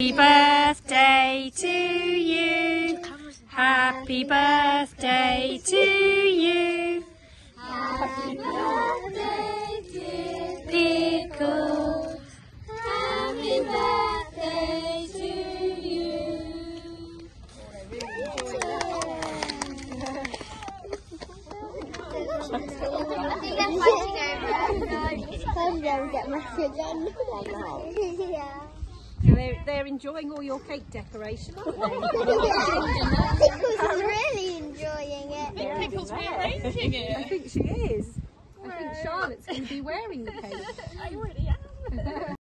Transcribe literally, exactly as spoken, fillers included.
Happy birthday to you. Happy birthday to you. Happy birthday, dear Pickle. Happy birthday to you. I think they're fighting over. I'm going to get my again. Yeah. So they're, they're enjoying all your cake decoration, aren't they? Pickle's is really enjoying it. I think Pickle's rearranging it. I think she is. I think Charlotte's going to be wearing the cake. I already am.